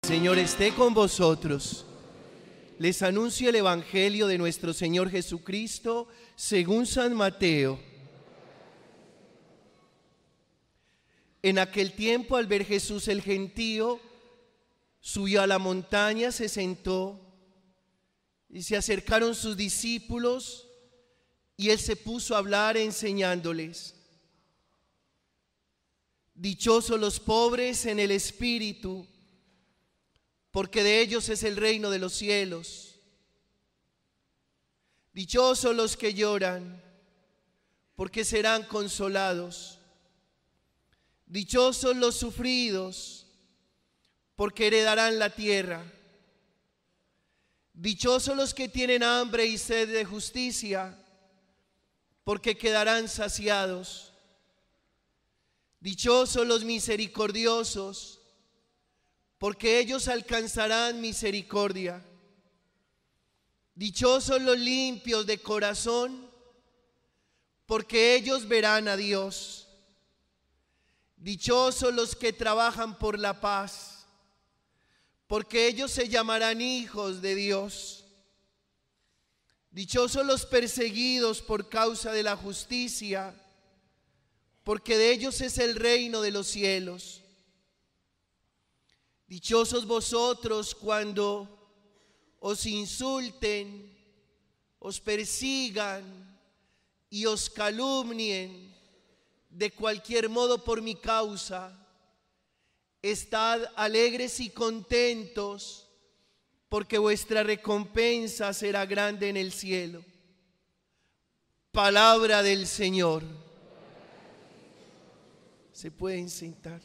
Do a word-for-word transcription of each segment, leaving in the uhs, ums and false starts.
Señor esté con vosotros. Les anuncio el Evangelio de nuestro Señor Jesucristo según San Mateo. En aquel tiempo, al ver Jesús el gentío, subió a la montaña, se sentó y se acercaron sus discípulos y él se puso a hablar enseñándoles. Dichosos los pobres en el espíritu, porque de ellos es el reino de los cielos. Dichosos los que lloran, porque serán consolados. Dichosos los sufridos, porque heredarán la tierra. Dichosos los que tienen hambre y sed de justicia, porque quedarán saciados. Dichosos los misericordiosos, porque ellos alcanzarán misericordia. Dichosos los limpios de corazón, porque ellos verán a Dios. Dichosos los que trabajan por la paz, porque ellos se llamarán hijos de Dios. Dichosos los perseguidos por causa de la justicia, porque de ellos es el reino de los cielos. Dichosos vosotros cuando os insulten, os persigan y os calumnien de cualquier modo por mi causa. Estad alegres y contentos, porque vuestra recompensa será grande en el cielo. Palabra del Señor. Se pueden sentar.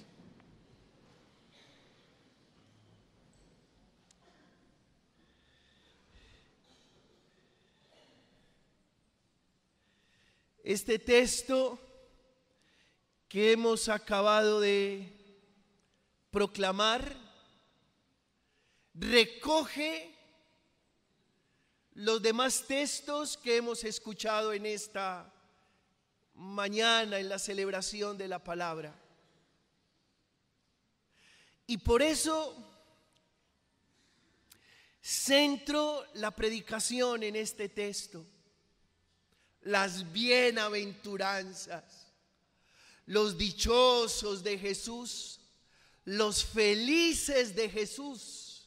Este texto que hemos acabado de proclamar recoge los demás textos que hemos escuchado en esta mañana en la celebración de la palabra. Y por eso centro la predicación en este texto. Las bienaventuranzas, los dichosos de Jesús, los felices de Jesús.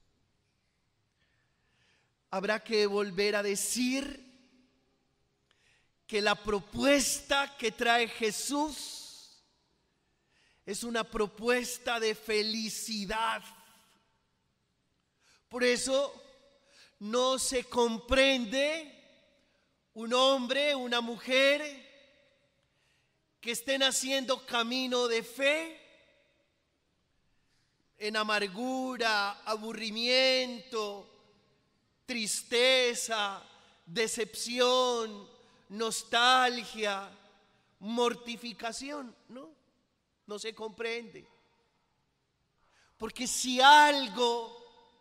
Habrá que volver a decir que la propuesta que trae Jesús es una propuesta de felicidad. Por eso no se comprende un hombre, una mujer que estén haciendo camino de fe en amargura, aburrimiento, tristeza, decepción, nostalgia, mortificación. No, no se comprende. Porque si algo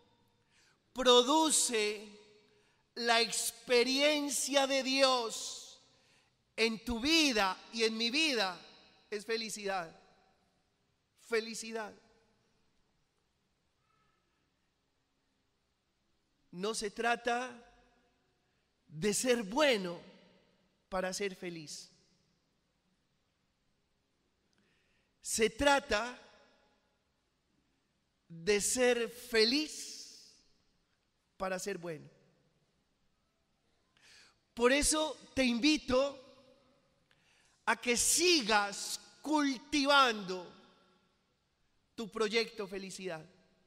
produce la experiencia de Dios en tu vida y en mi vida, es felicidad. Felicidad. No se trata de ser bueno para ser feliz. Se trata de ser feliz para ser bueno. Por eso te invito a que sigas cultivando tu proyecto felicidad.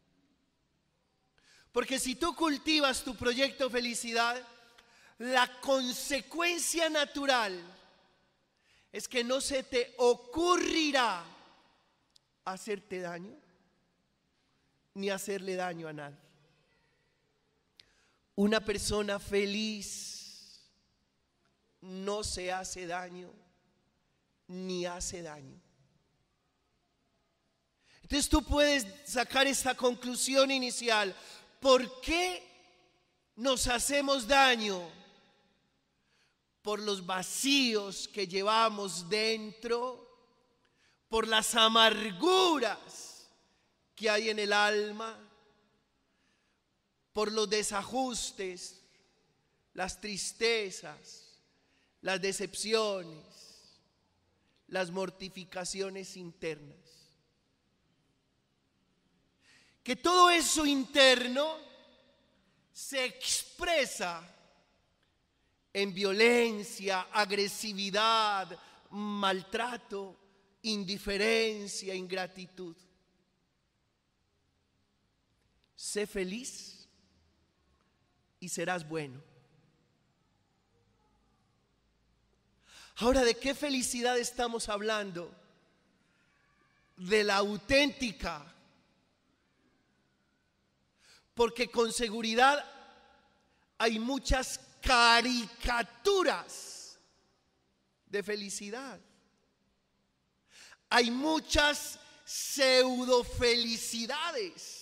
Porque si tú cultivas tu proyecto felicidad, la consecuencia natural es que no se te ocurrirá hacerte daño ni hacerle daño a nadie. Una persona feliz no se hace daño ni hace daño. Entonces tú puedes sacar esta conclusión inicial. ¿Por qué nos hacemos daño? Por los vacíos que llevamos dentro, por las amarguras que hay en el alma, por los desajustes, las tristezas, las decepciones, las mortificaciones internas. Que todo eso interno se expresa en violencia, agresividad, maltrato, indiferencia, ingratitud. Sé feliz y serás bueno. Ahora, ¿de qué felicidad estamos hablando? De la auténtica. Porque con seguridad hay muchas caricaturas de felicidad. Hay muchas pseudo felicidades.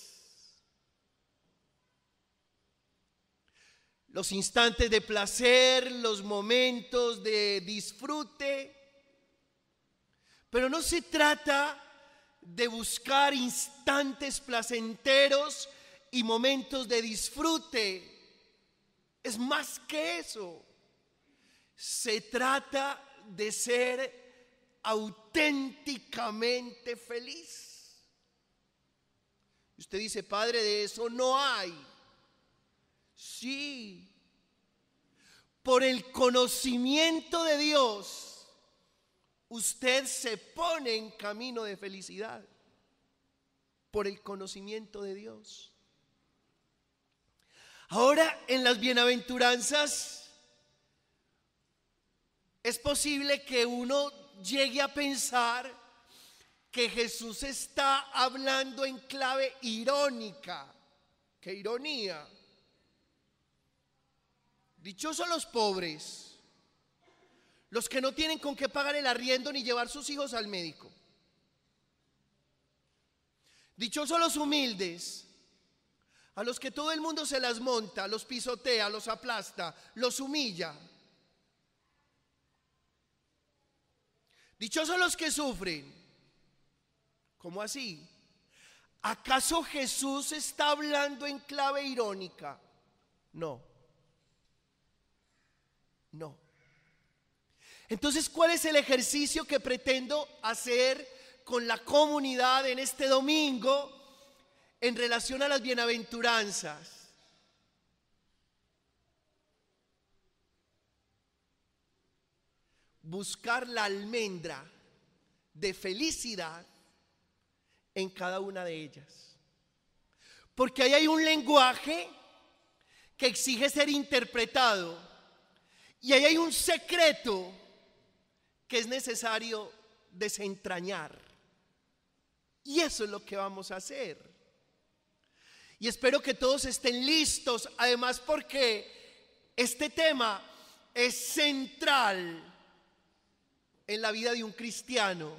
Los instantes de placer, los momentos de disfrute. Pero no se trata de buscar instantes placenteros y momentos de disfrute. Es más que eso. Se trata de ser auténticamente feliz. Usted dice, Padre, de eso no hay. Sí. Por el conocimiento de Dios, usted se pone en camino de felicidad. Por el conocimiento de Dios. Ahora, en las bienaventuranzas, es posible que uno llegue a pensar que Jesús está hablando en clave irónica. ¡Qué ironía! Dichosos los pobres, los que no tienen con qué pagar el arriendo ni llevar sus hijos al médico. Dichosos los humildes, a los que todo el mundo se las monta, los pisotea, los aplasta, los humilla. Dichosos los que sufren. ¿Cómo así? ¿Acaso Jesús está hablando en clave irónica? No. No. Entonces, ¿cuál es el ejercicio que pretendo hacer con la comunidad en este domingo en relación a las bienaventuranzas? Buscar la almendra de felicidad en cada una de ellas. Porque ahí hay un lenguaje que exige ser interpretado. Y ahí hay un secreto que es necesario desentrañar. Y eso es lo que vamos a hacer. Y espero que todos estén listos, además porque este tema es central en la vida de un cristiano,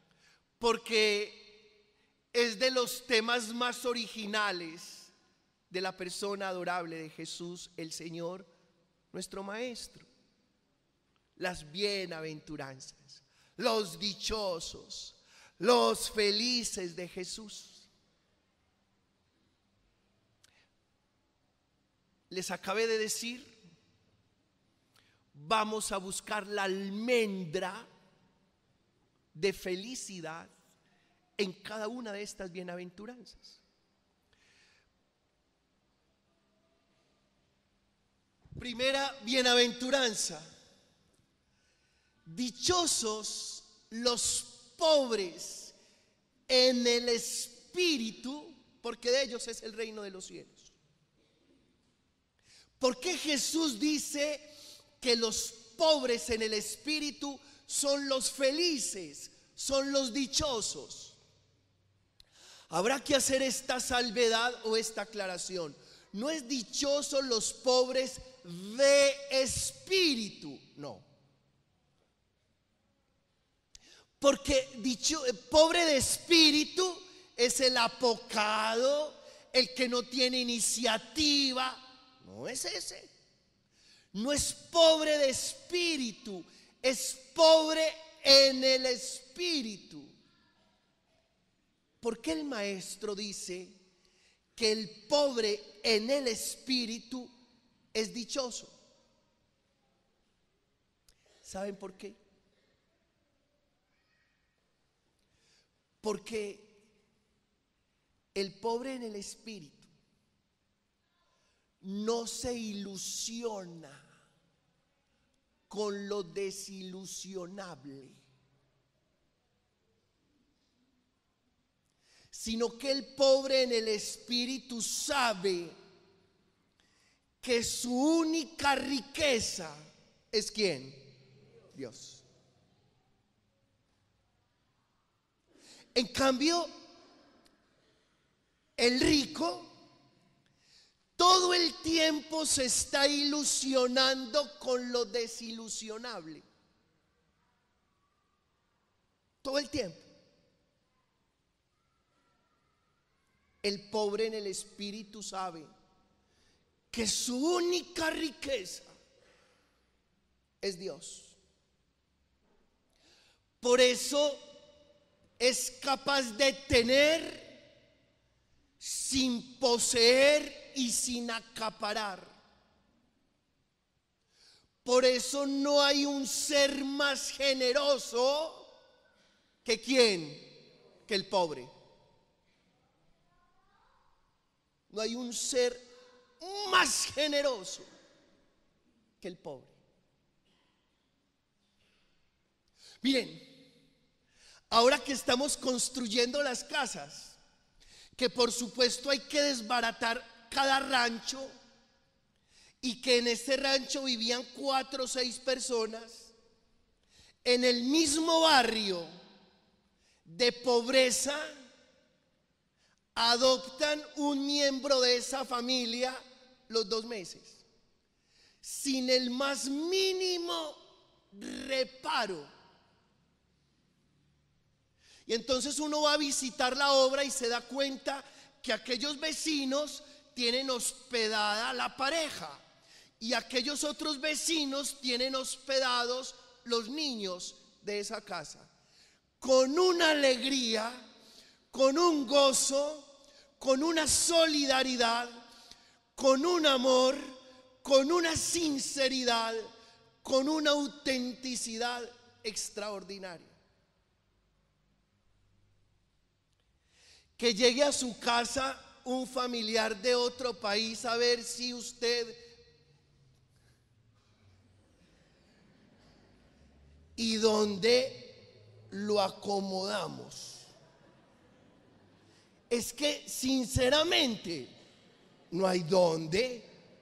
porque es de los temas más originales de la persona adorable de Jesús, el Señor, nuestro Maestro. Las bienaventuranzas, los dichosos, los felices de Jesús. Les acabé de decir, vamos a buscar la almendra de felicidad en cada una de estas bienaventuranzas. Primera bienaventuranza. Dichosos los pobres en el espíritu, porque de ellos es el reino de los cielos. ¿Por qué Jesús dice que los pobres en el espíritu son los felices, son los dichosos? Habrá que hacer esta salvedad o esta aclaración. No es dichosos los pobres de espíritu, no. Porque dicho, pobre de espíritu es el apocado, el que no tiene iniciativa. No es ese. No es pobre de espíritu, es pobre en el espíritu. ¿Por qué el maestro dice que el pobre en el espíritu es dichoso. ¿Saben por qué? Porque el pobre en el espíritu no se ilusiona con lo desilusionable, sino que el pobre en el espíritu sabe que su única riqueza es ¿quién? Dios. En cambio, el rico todo el tiempo se está ilusionando con lo desilusionable. Todo el tiempo. El pobre en el espíritu sabe que su única riqueza es Dios. Por eso es capaz de tener sin poseer y sin acaparar. Por eso no hay un ser más generoso que quién, que el pobre. No hay un ser más generoso que el pobre. Miren, ahora que estamos construyendo las casas, que por supuesto hay que desbaratar cada rancho, y que en este rancho vivían cuatro o seis personas, en el mismo barrio de pobreza, adoptan un miembro de esa familia los dos meses, sin el más mínimo reparo. Y entonces uno va a visitar la obra y se da cuenta que aquellos vecinos tienen hospedada la pareja y aquellos otros vecinos tienen hospedados los niños de esa casa. Con una alegría, con un gozo, con una solidaridad, con un amor, con una sinceridad, con una autenticidad extraordinaria. Que llegue a su casa un familiar de otro país a ver si usted y dónde lo acomodamos. Es que sinceramente no hay dónde.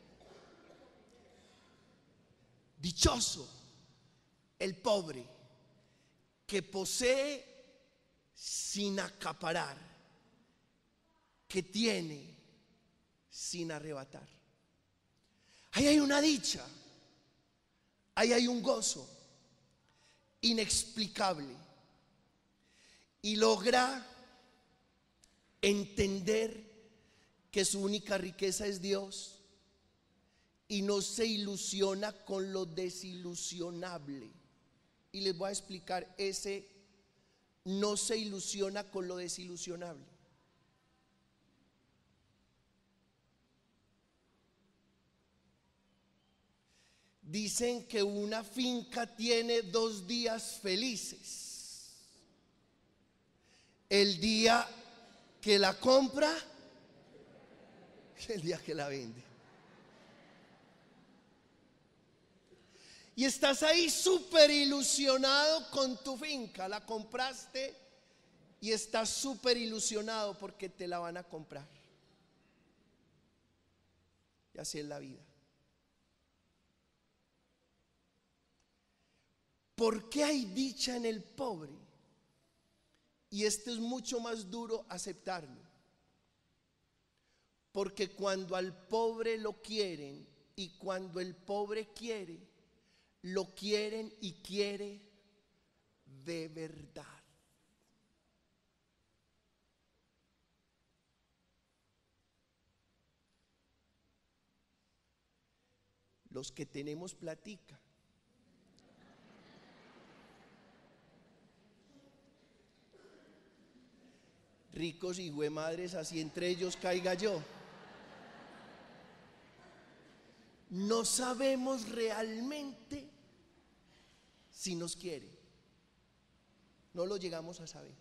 Dichoso el pobre que posee sin acaparar, que tiene sin arrebatar. Ahí hay una dicha, ahí hay un gozo inexplicable, y logra entender que su única riqueza es Dios y no se ilusiona con lo desilusionable. Y les voy a explicar ese no se ilusiona con lo desilusionable. Dicen que una finca tiene dos días felices: el día que la compra y el día que la vende. Y estás ahí súper ilusionado con tu finca, la compraste y estás súper ilusionado porque te la van a comprar. Y así es la vida. ¿Por qué hay dicha en el pobre? Y esto es mucho más duro aceptarlo. Porque cuando al pobre lo quieren y cuando el pobre quiere, lo quieren y quiere de verdad. Los que tenemos platica. Ricos y madres, así entre ellos caiga yo. no sabemos realmente si nos quiere. No lo llegamos a saber.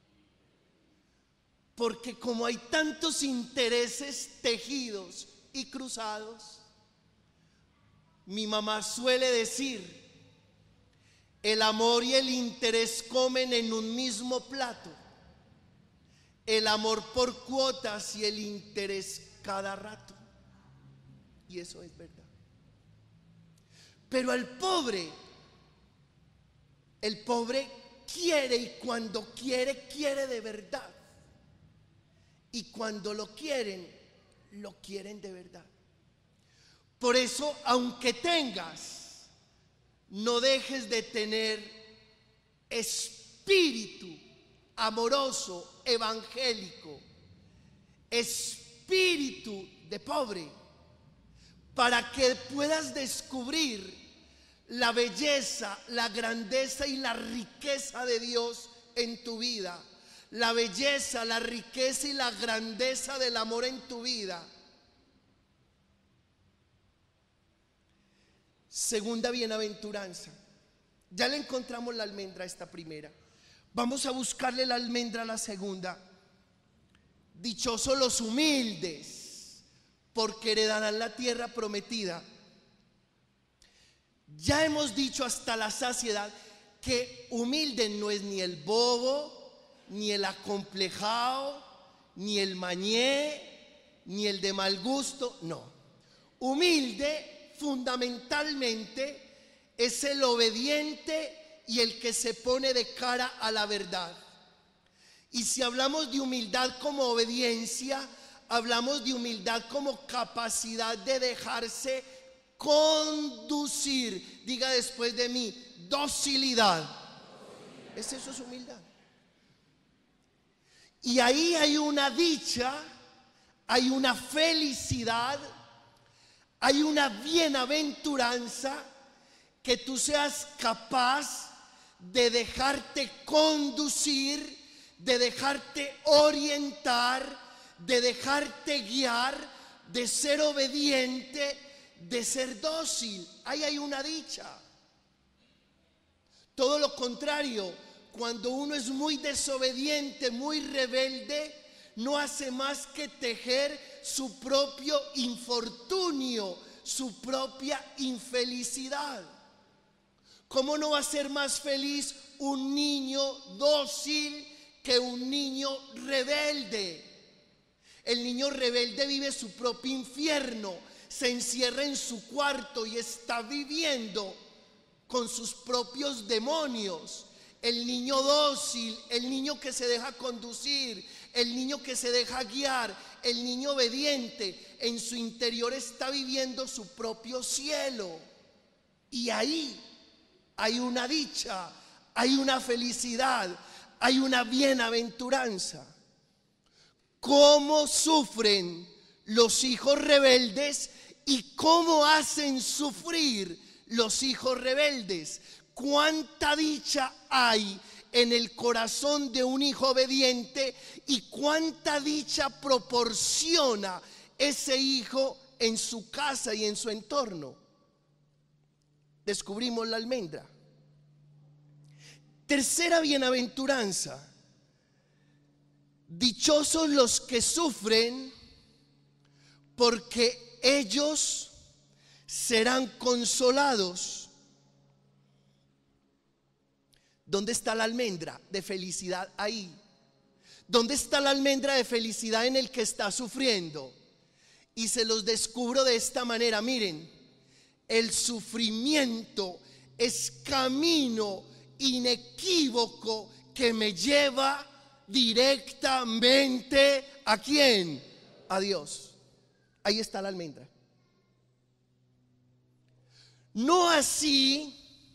Porque como hay tantos intereses tejidos y cruzados, mi mamá suele decir, el amor y el interés comen en un mismo plato. El amor por cuotas y el interés cada rato. Y eso es verdad. Pero al pobre, el pobre quiere, y cuando quiere, quiere de verdad. Y cuando lo quieren, lo quieren de verdad. Por eso, aunque tengas, no dejes de tener espíritu amoroso, evangélico, espíritu de pobre, para que puedas descubrir la belleza, la grandeza y la riqueza de Dios en tu vida. La belleza, la riqueza y la grandeza del amor en tu vida. Segunda bienaventuranza. Ya le encontramos la almendra a esta primera. Vamos a buscarle la almendra a la segunda. Dichosos los humildes, porque heredarán la tierra prometida. Ya hemos dicho hasta la saciedad que humilde no es ni el bobo, ni el acomplejado, ni el mañé, ni el de mal gusto. No. Humilde fundamentalmente es el obediente y el que se pone de cara a la verdad. Y si hablamos de humildad como obediencia, hablamos de humildad como capacidad de dejarse conducir. Diga después de mí, docilidad. ¿Es eso es humildad? Y ahí hay una dicha, hay una felicidad, hay una bienaventuranza, que tú seas capaz de dejarte conducir, de dejarte orientar, de dejarte guiar, de ser obediente, de ser dócil. Ahí hay una dicha. Todo lo contrario, cuando uno es muy desobediente, muy rebelde, no hace más que tejer su propio infortunio, su propia infelicidad. ¿Cómo no va a ser más feliz un niño dócil que un niño rebelde? El niño rebelde vive su propio infierno, se encierra en su cuarto y está viviendo con sus propios demonios. El niño dócil, el niño que se deja conducir, el niño que se deja guiar, el niño obediente, en su interior está viviendo su propio cielo. Y ahí hay una dicha, hay una felicidad, hay una bienaventuranza. ¿Cómo sufren los hijos rebeldes y cómo hacen sufrir los hijos rebeldes? ¿Cuánta dicha hay en el corazón de un hijo obediente y cuánta dicha proporciona ese hijo en su casa y en su entorno? Descubrimos la almendra. Tercera bienaventuranza. Dichosos los que sufren, porque ellos serán consolados. ¿Dónde está la almendra de felicidad ahí? ¿Dónde está la almendra de felicidad en el que está sufriendo? Y se los descubro de esta manera. Miren, el sufrimiento es camino inequívoco que me lleva directamente ¿a quién? A Dios. Ahí está la almendra. No así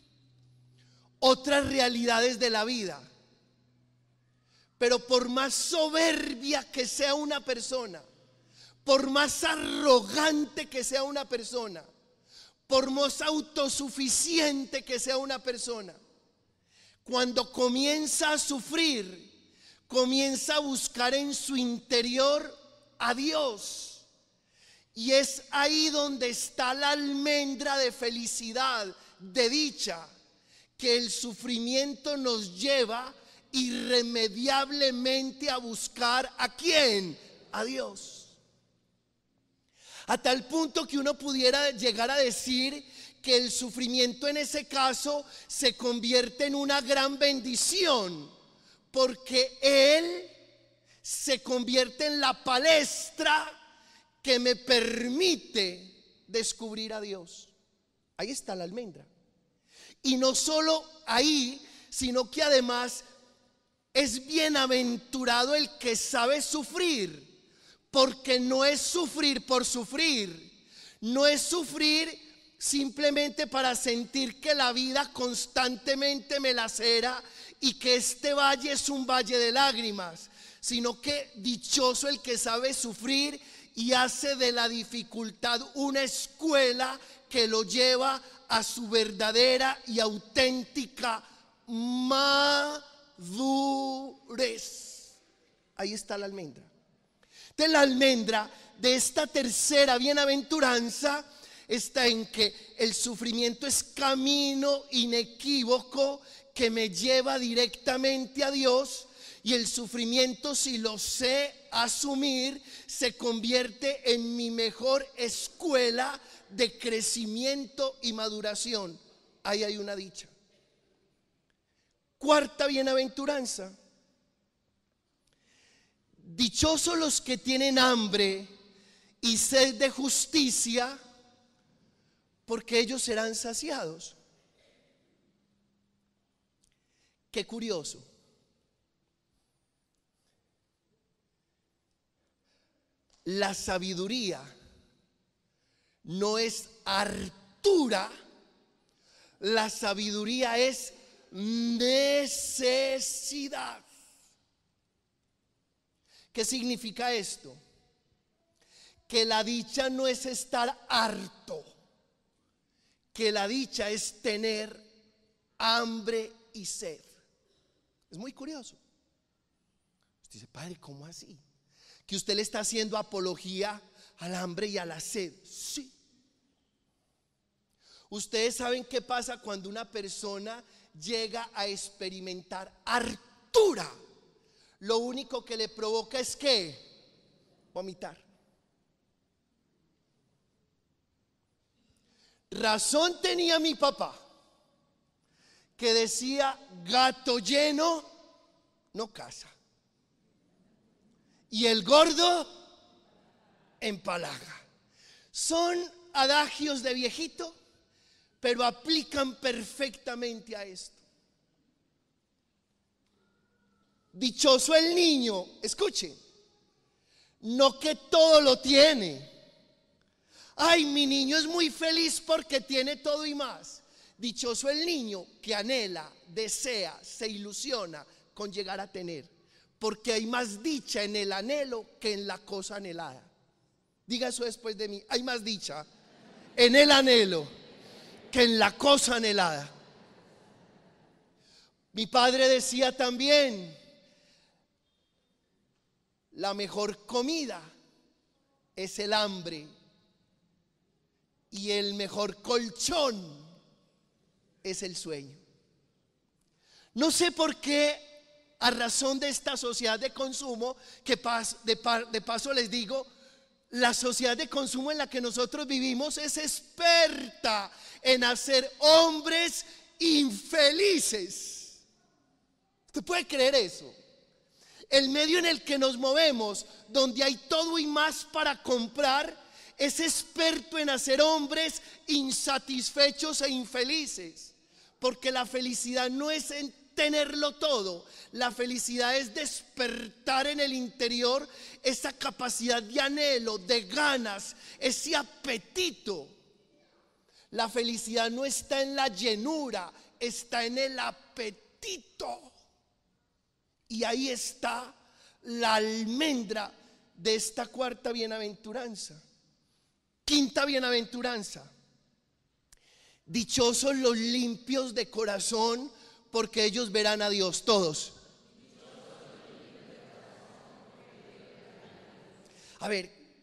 otras realidades de la vida. Pero por más soberbia que sea una persona, por más arrogante que sea una persona, por más autosuficiente que sea una persona, cuando comienza a sufrir, comienza a buscar en su interior a Dios. Y es ahí donde está la almendra de felicidad, de dicha, que el sufrimiento nos lleva irremediablemente a buscar ¿a quién? A Dios. A tal punto que uno pudiera llegar a decir que el sufrimiento en ese caso se convierte en una gran bendición, porque Él se convierte en la palestra que me permite descubrir a Dios. Ahí está la almendra. Y no solo ahí, sino que además es bienaventurado el que sabe sufrir, porque no es sufrir por sufrir, no es sufrir simplemente para sentir que la vida constantemente me lacera y que este valle es un valle de lágrimas, sino que dichoso el que sabe sufrir y hace de la dificultad una escuela que lo lleva a su verdadera y auténtica madurez. Ahí está la almendra. De la almendra de esta tercera bienaventuranza está en que el sufrimiento es camino inequívoco que me lleva directamente a Dios, y el sufrimiento, si lo sé asumir, se convierte en mi mejor escuela de crecimiento y maduración. Ahí hay una dicha. Cuarta bienaventuranza: dichosos los que tienen hambre y sed de justicia, porque ellos serán saciados. Qué curioso. La sabiduría no es hartura, la sabiduría es necesidad. ¿Qué significa esto? Que la dicha no es estar harto, que la dicha es tener hambre y sed. Es muy curioso. Usted dice, padre, ¿cómo así? Que usted le está haciendo apología al hambre y a la sed. Sí. Ustedes saben qué pasa cuando una persona llega a experimentar hartura. Lo único que le provoca es ¿qué? Vomitar. Razón tenía mi papá, que decía: gato lleno no caza, y el gordo empalaga. Son adagios de viejito, pero aplican perfectamente a esto. Dichoso el niño, escuchen, no que todo lo tiene. Ay, mi niño es muy feliz porque tiene todo y más. Dichoso el niño que anhela, desea, se ilusiona con llegar a tener, porque hay más dicha en el anhelo que en la cosa anhelada. Diga eso después de mí: hay más dicha en el anhelo que en la cosa anhelada. Mi padre decía también: la mejor comida es el hambre, y el mejor colchón es el sueño. No sé por qué, a razón de esta sociedad de consumo, que de paso les digo, la sociedad de consumo en la que nosotros vivimos es experta en hacer hombres infelices. ¿Usted puede creer eso? El medio en el que nos movemos, donde hay todo y más para comprar, es experto en hacer hombres insatisfechos e infelices. Porque la felicidad no es en tenerlo todo, la felicidad es despertar en el interior esa capacidad de anhelo, de ganas, ese apetito. La felicidad no está en la llenura, está en el apetito. Y ahí está la almendra de esta cuarta bienaventuranza. Quinta bienaventuranza: dichosos los limpios de corazón, porque ellos verán a Dios. Todos. A ver,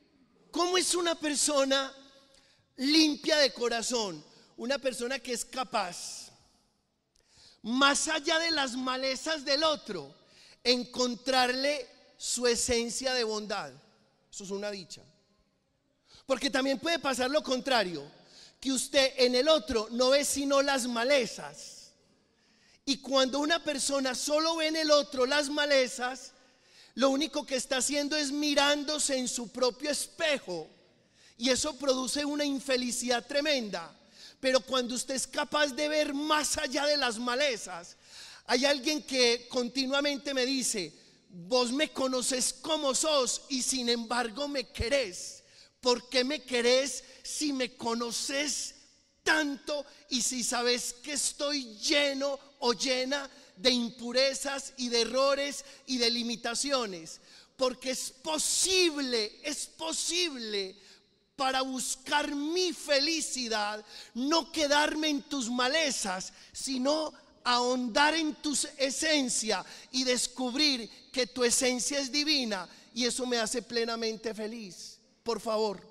¿Cómo es una persona limpia de corazón? Una persona que es capaz, más allá de las malezas del otro, encontrarle su esencia de bondad. Eso es una dicha. Porque también puede pasar lo contrario, que usted en el otro no ve sino las malezas. Y cuando una persona solo ve en el otro las malezas, lo único que está haciendo es mirándose en su propio espejo. Y eso produce una infelicidad tremenda. Pero cuando usted es capaz de ver más allá de las malezas, hay alguien que continuamente me dice: vos me conoces como sos y sin embargo me querés. ¿Por qué me querés si me conoces tanto y si sabes que estoy lleno o llena de impurezas y de errores y de limitaciones? Porque es posible, es posible para buscar mi felicidad, no quedarme en tus malezas, sino ahondar en tu esencia y descubrir que tu esencia es divina, y eso me hace plenamente feliz. Por favor,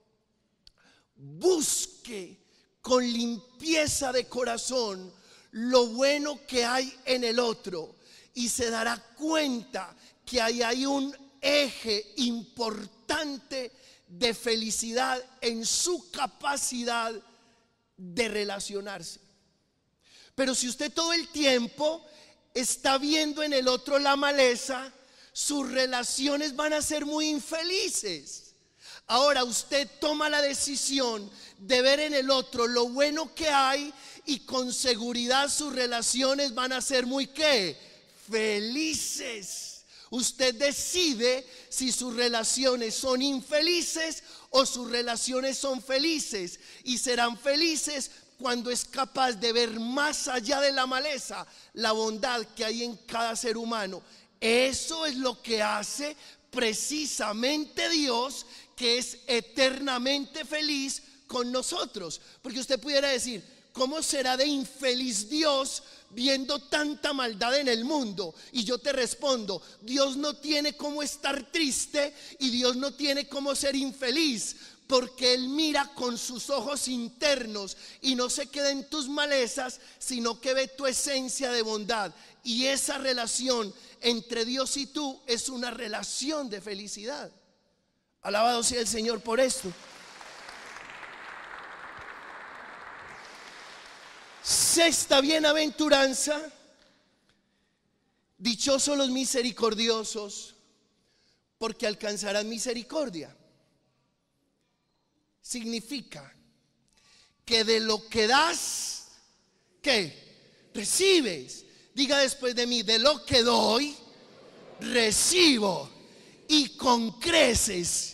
busque con limpieza de corazón lo bueno que hay en el otro y se dará cuenta que ahí hay un eje importante de felicidad en su capacidad de relacionarse. Pero si usted todo el tiempo está viendo en el otro la maleza, sus relaciones van a ser muy infelices. Ahora usted toma la decisión de ver en el otro lo bueno que hay, y con seguridad sus relaciones van a ser muy ¿qué? Felices. Usted decide si sus relaciones son infelices o sus relaciones son felices, y serán felices cuando es capaz de ver más allá de la maleza la bondad que hay en cada ser humano. Eso es lo que hace precisamente Dios, que es eternamente feliz con nosotros. Porque usted pudiera decir: ¿cómo será de infeliz Dios viendo tanta maldad en el mundo? Y yo te respondo: Dios no tiene cómo estar triste y Dios no tiene cómo ser infeliz, porque Él mira con sus ojos internos y no se queda en tus malezas, sino que ve tu esencia de bondad. Y esa relación entre Dios y tú es una relación de felicidad. Alabado sea el Señor por esto. Sexta bienaventuranza: dichosos los misericordiosos, porque alcanzarán misericordia. Significa que de lo que das, ¿qué? Recibes. Diga después de mí: de lo que doy, recibo, y con creces.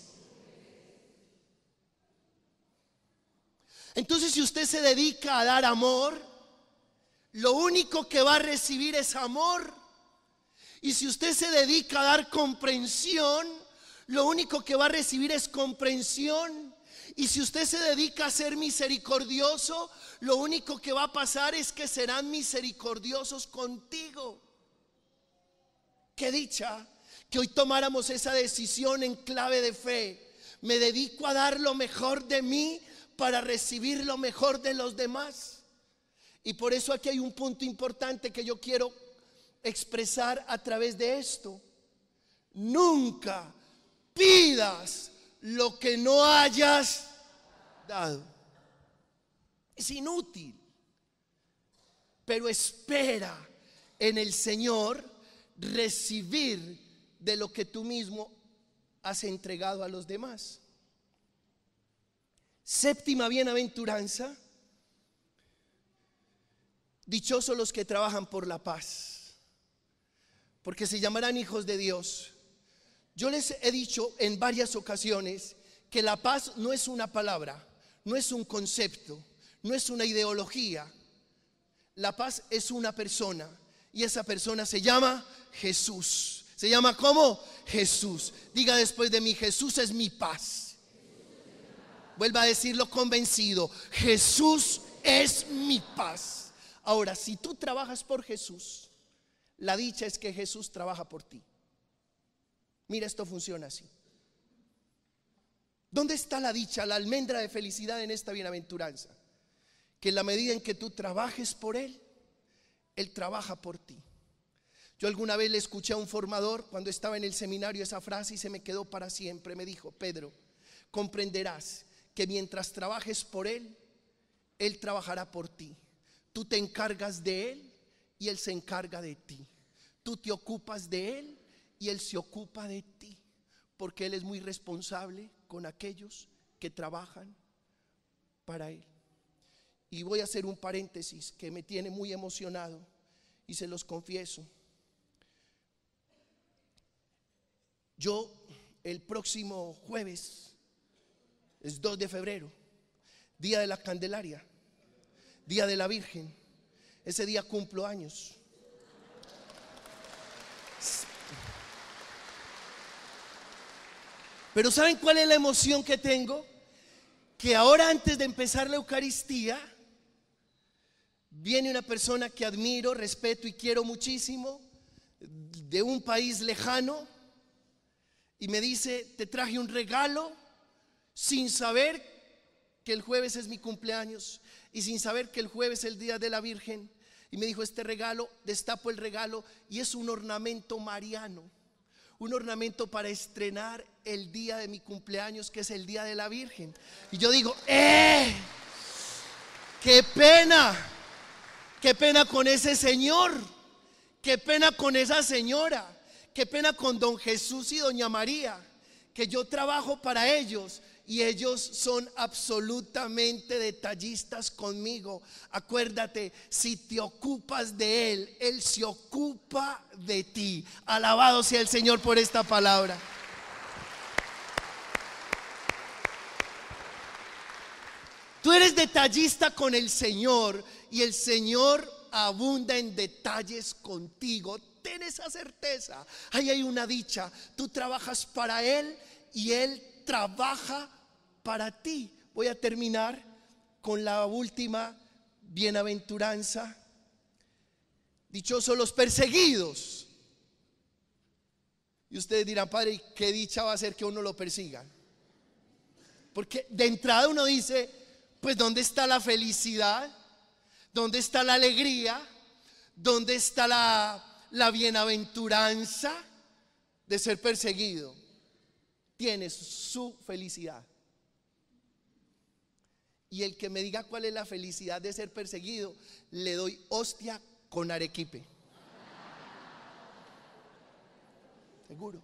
Entonces, si usted se dedica a dar amor, lo único que va a recibir es amor. Y si usted se dedica a dar comprensión, lo único que va a recibir es comprensión. Y si usted se dedica a ser misericordioso, lo único que va a pasar es que serán misericordiosos contigo. Qué dicha que hoy tomáramos esa decisión en clave de fe. Me dedico a dar lo mejor de mí para recibir lo mejor de los demás. Y por eso aquí hay un punto importante que yo quiero expresar a través de esto. Nunca pidas lo que no hayas dado. Es inútil. Pero espera en el Señor recibir de lo que tú mismo has entregado a los demás. Séptima bienaventuranza: dichosos los que trabajan por la paz, porque se llamarán hijos de Dios. Yo les he dicho en varias ocasiones que la paz no es una palabra, no es un concepto, no es una ideología. La paz es una persona, y esa persona se llama Jesús. ¿Se llama cómo? Jesús. Diga después de mí: Jesús es mi paz. Vuelva a decirlo convencido: Jesús es mi paz. Ahora, si tú trabajas por Jesús, la dicha es que Jesús trabaja por ti. Mira, esto funciona así. ¿Dónde está la dicha, la almendra de felicidad en esta bienaventuranza? Que en la medida en que tú trabajes por Él, Él trabaja por ti. Yo alguna vez le escuché a un formador cuando estaba en el seminario esa frase y se me quedó para siempre. Me dijo: Pedro, comprenderás que mientras trabajes por Él, Él trabajará por ti. Tú te encargas de Él y Él se encarga de ti. Tú te ocupas de Él y Él se ocupa de ti, porque Él es muy responsable con aquellos que trabajan para Él. Y voy a hacer un paréntesis que me tiene muy emocionado y se los confieso. Yo el próximo jueves, es dos de febrero, día de la Candelaria, día de la Virgen, ese día cumplo años. Pero ¿saben cuál es la emoción que tengo? Que ahora, antes de empezar la Eucaristía, viene una persona que admiro, respeto y quiero muchísimo, de un país lejano, y me dice: te traje un regalo, sin saber que el jueves es mi cumpleaños y sin saber que el jueves es el día de la Virgen. Y me dijo: este regalo, destapo el regalo y es un ornamento mariano, un ornamento para estrenar el día de mi cumpleaños, que es el día de la Virgen. Y yo digo: ¡eh! ¡Qué pena! ¡Qué pena con ese señor! ¡Qué pena con esa señora! ¡Qué pena con don Jesús y doña María! Que yo trabajo para ellos y ellos son absolutamente detallistas conmigo. Acuérdate, si te ocupas de Él, Él se ocupa de ti. Alabado sea el Señor por esta palabra. Tú eres detallista con el Señor y el Señor abunda en detalles contigo. Ten esa certeza. Ahí hay una dicha. Tú trabajas para Él y Él trabaja para ti. Voy a terminar con la última bienaventuranza. Dichosos los perseguidos. Y ustedes dirán: padre, ¿qué dicha va a ser que uno lo persigan? Porque de entrada uno dice: pues ¿dónde está la felicidad? ¿Dónde está la alegría? ¿Dónde está la, la bienaventuranza de ser perseguido? Tienes su felicidad. Y el que me diga cuál es la felicidad de ser perseguido, le doy hostia con arequipe. Seguro.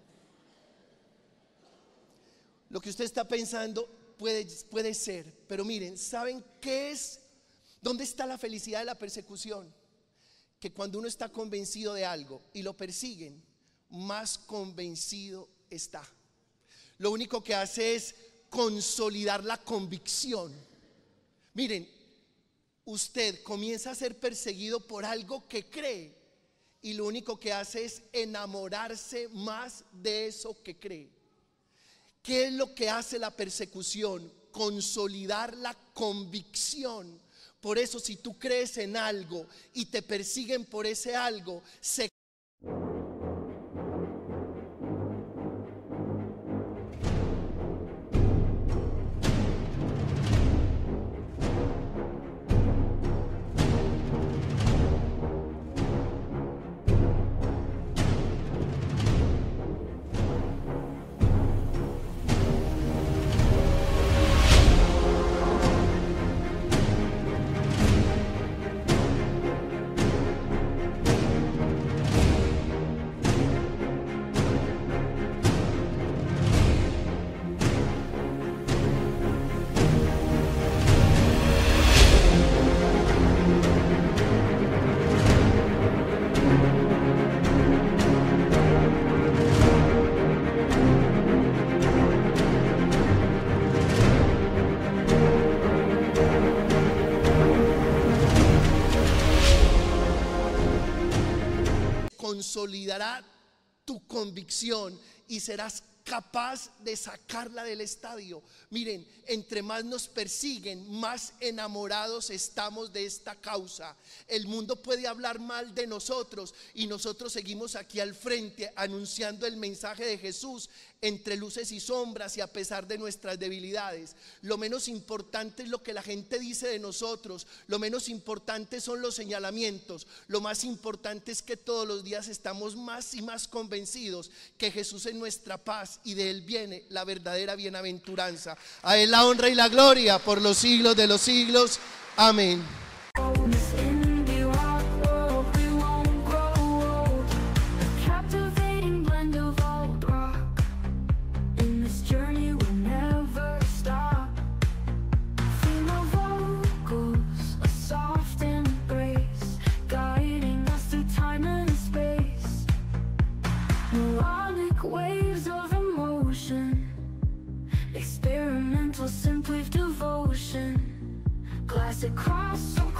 Lo que usted está pensando puede, puede ser, pero miren, ¿saben qué es? ¿Dónde está la felicidad de la persecución? Que cuando uno está convencido de algo y lo persiguen, más convencido está. Lo único que hace es consolidar la convicción. Miren, usted comienza a ser perseguido por algo que cree y lo único que hace es enamorarse más de eso que cree. ¿Qué es lo que hace la persecución? Consolidar la convicción. Por eso, si tú crees en algo y te persiguen por ese algo, se consolidará tu convicción y serás capaz de sacarla del estadio. Miren, entre más nos persiguen, más enamorados estamos de esta causa. El mundo puede hablar mal de nosotros y nosotros seguimos aquí al frente anunciando el mensaje de Jesús. entre luces y sombras y a pesar de nuestras debilidades. Lo menos importante es lo que la gente dice de nosotros, lo menos importante son los señalamientos, lo más importante es que todos los días estamos más y más convencidos que Jesús es nuestra paz y de Él viene la verdadera bienaventuranza. A Él la honra y la gloria por los siglos de los siglos. Amén. Waves of emotion, experimental synth with devotion, classic cross.